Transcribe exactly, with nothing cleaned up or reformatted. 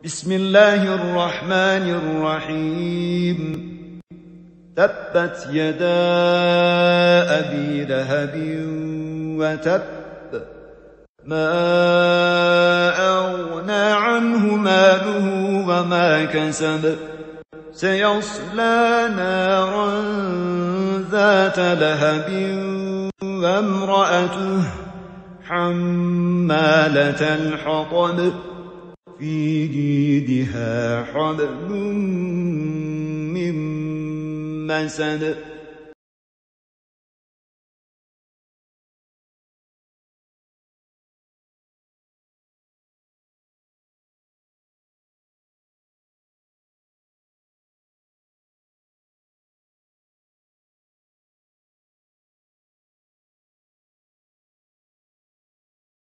بسم الله الرحمن الرحيم تبت يدا أبي لهب وتب ما أغنى عنه ماله وما كسب سيصلى نارا ذات لهب وامرأته حمالة الحطب في جيدها حبل من مسد